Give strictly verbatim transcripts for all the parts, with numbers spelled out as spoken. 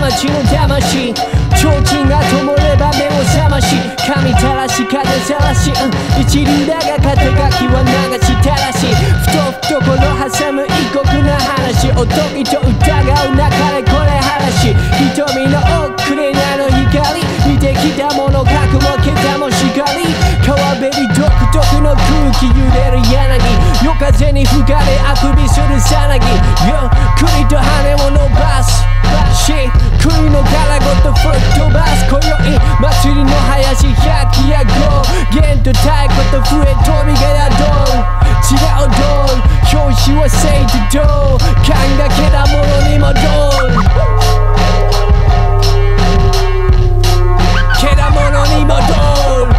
町の魂提灯が灯れば目を覚まし髪たらし風ざらし、うん、一流だが肩書きは流したらしふと懐挟む異国な話おとぎと疑うなかれこれ話瞳の奥でなの光見てきたもの覚悟桁もしかり川べり独特の空気揺れる柳夜風に吹かれあくびするさなぎゆっくりと羽を伸ばすし栗の殻ごと吹っ飛ばす今宵祭りの林百鬼夜行弦と太鼓と笛飛びが宿う違うドール表紙は聖とどう勘がけたものに戻るけたものに戻る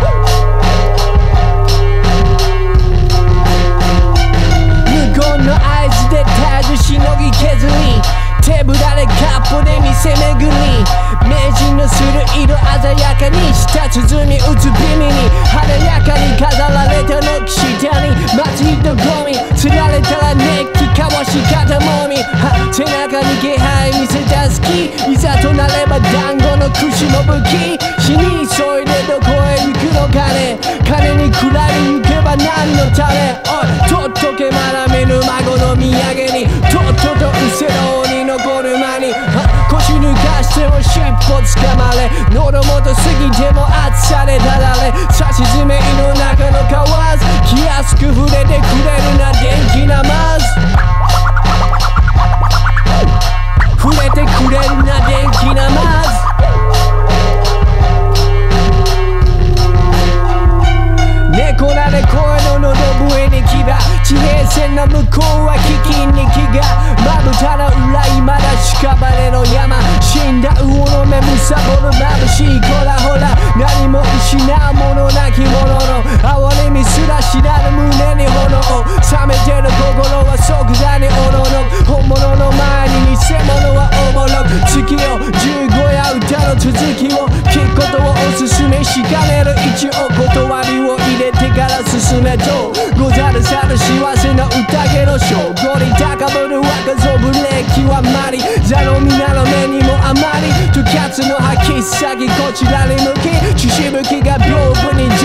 無言の合図で絶えずしのぎ削り手ぶらでカップで店巡り名人のする色鮮やかに舌鼓打つ美味に華やかに飾られた軒下に待つ人混み釣られたら熱気かわし肩もみ背中に気配見せた好きいざとなれば団子の串も武器死に急いでどこへ行くのかね金に食らい行けば何のためおいとっとけまだ見ぬ孫の土産にとっととうせろに残る間に腰抜かしても尻尾つかまれ喉元過ぎても熱さでだられさしずめ胃の中の蛙気安く触れてくれるな電気なまず触れてくれるな電気なまず猫なで声の喉笛に牙地平線の向こうは危機に気がまぶたの裏いまだ屍の山死んだ魚の目むさぼる眩しいこらほら何も失うものなきものの哀れみすら知らぬ胸に炎を冷めてる心は即座におののく本物の前に偽物はおぼろく月を十五夜歌の続きを聞くことをおすすめしかねる一応断りを入れてから進めとござるさる幸せな宴の称号に高ぶる若造ブレーキはまり座の皆の目にもあまりとキャツの吐き先こちらに向き血しぶきが屏風に